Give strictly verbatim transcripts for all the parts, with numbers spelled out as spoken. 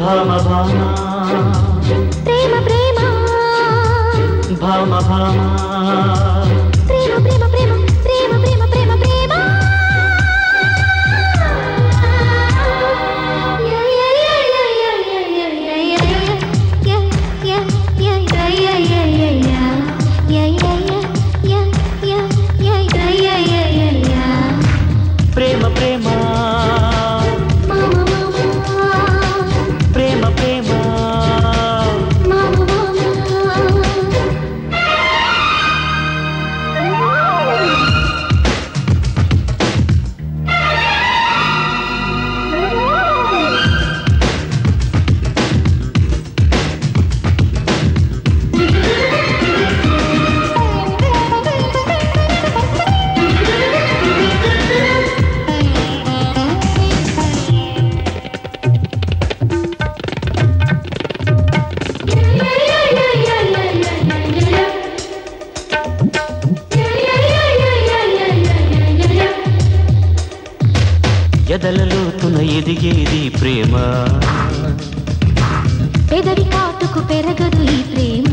భామ భామ ప్రేమ ప్రేమ భామ భామ ప్రేమ ప్రేమ ప్రేమ ప్రేమ ప్రేమ ప్రేమ ప్రేమ ప్రేమ ప్రేమ ప్రేమ ప్రేమ ఎదలలోతున ఎదిగేది ప్రేమ పెదవి కాటుకు పెరగదు ఈ ప్రేమ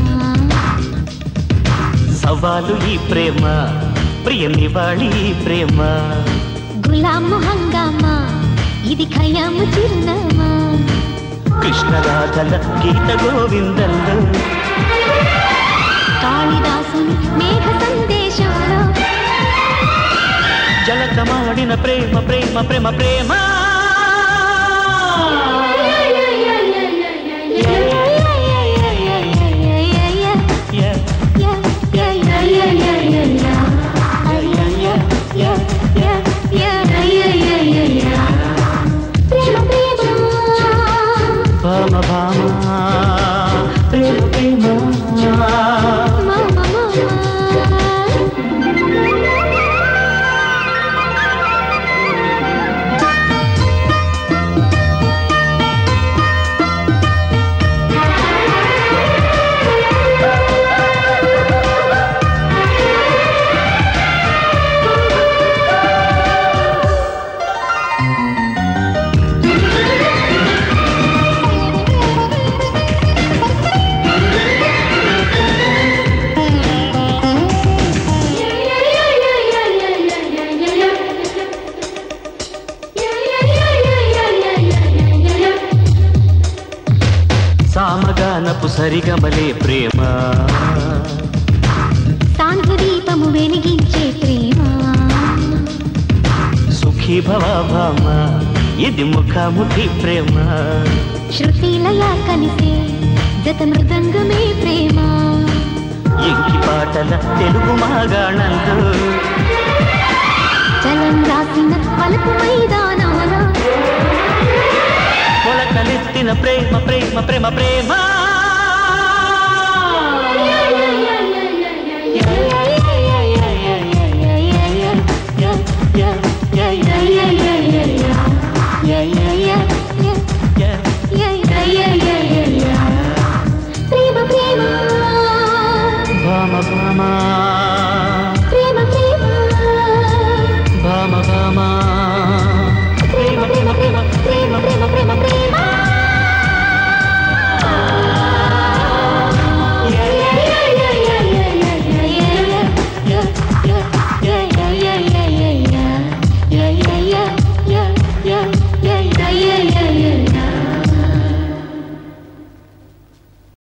సవాలు ఈ ప్రేమ ప్రియ నివాళి ఈ ప్రేమ గులాము హంగామా ఇది ఖయాము చిరునామా కృష్ణరాధల గీత గోవిందంలో కాళిదాసుని మేఘ సందేశంలో జలకమాడిన ప్రేమ ప్రేమ ప్రేమ ప్రేమ భామ భామ ప్రేమ ప్రేమ సామగానపు సరిగమలే ప్రేమ సాంఘదీపము వెలిగించే ప్రేమ సుఖీ భవ భామ ఇది ముఖాముఖి ప్రేమ శృతిలయ కలిసే జత మృదంగమే ప్రేమ ఇంకి పాటల తెలుగు మాగాణంలో చలం రాసిన పలుపు మైదానాల పొలకలెత్తిన ప్రేమ ప్రేమ ప్రేమ ప్రేమ